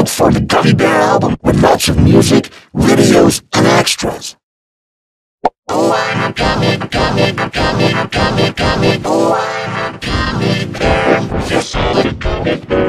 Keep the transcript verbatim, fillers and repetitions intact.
out for the Gummy Bear album with lots of music, videos, and extras. Oh, I'm a gummy, a gummy, a gummy, a gummy, gummy. Oh, I'm a gummy bear. Yes, I'm a gummy bear.